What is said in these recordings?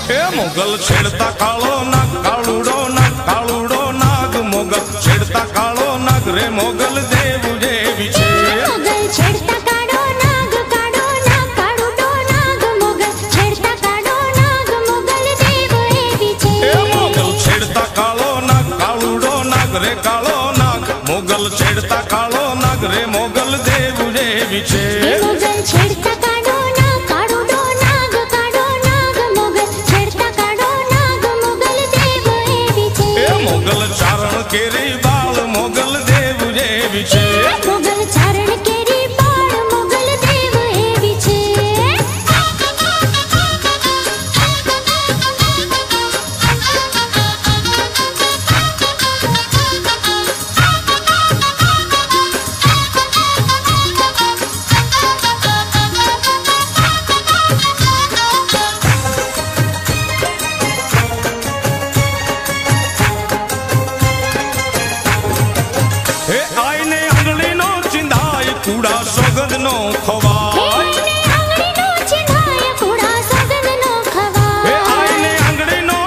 ए मोगल छेड़ता कालो नाग कालूड़ो नाग मोगल छेड़ता कालो नाग रे मोगल देव जेवी छे। मोगल छेड़ता कालो नाग कालूड़ो नाग मोगल छेड़ता कालो नाग मोगल देव एवी छे। ए मोगल छेड़ता कालो नाग कालूड़ो नाग रे कालो नाग मोगल छेड़ता कालो नाग रे मोगल देव जेवी छे। मोगल छेड़ता कालो नाग कालूड़ो नाग मोगल छेड़ता कालो नाग मोगल देव एवी छे। ए मोगल चारण केरी बाल मोगल देव जेवी छे। मोगल चारण केरी बाल मोगल देव एवी छे। हे आईने आंगली नो चिंधाय कूड़ा सोगंद नो खवाय। आईने आंगली नो चिंधाय कूड़ा सोगंद नो खवाय। हे आईने आंगली नो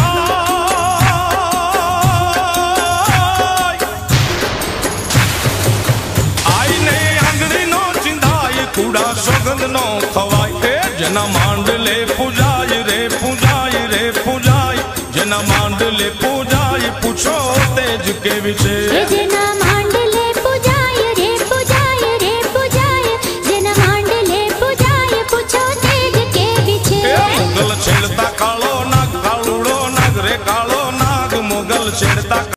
चिंधाय आईने आंगली नो चिंधाय कूड़ा सोगंद नो खवाय। हे जना मांडले पूजाय रे जना मांडले पूजाय पूछो तेज के विषे। जना मांडले पूजाय जना मांडले पूजाय पूछो तेज के विषे। मोगल छेड़ता कालो नाग कालूड़ो नाग रे कालो नाग मोगल छेड़ता